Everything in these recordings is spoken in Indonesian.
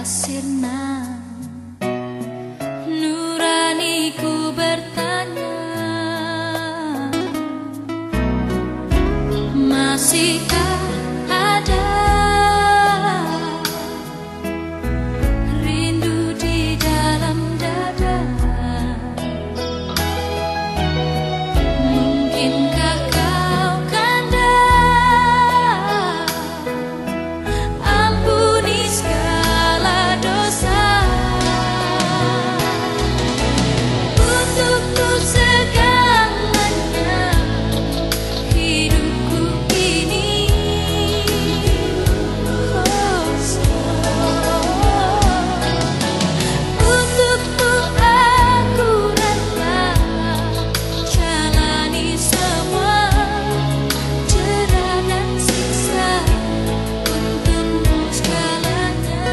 sirna. Nuraniku bertanya, masihkah ada rindu di dalam dada? Mungkinkah kau kanda ampuni segala dosa untukku segalanya hidupku ini. Untukmu aku rela jalani semua cerah dan siksa untukmu segalanya.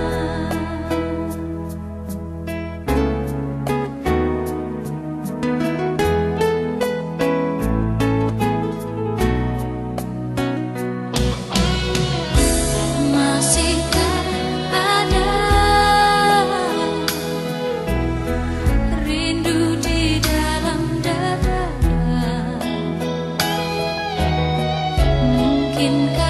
Masihkah ada rindu di dalam dada? Mungkinkah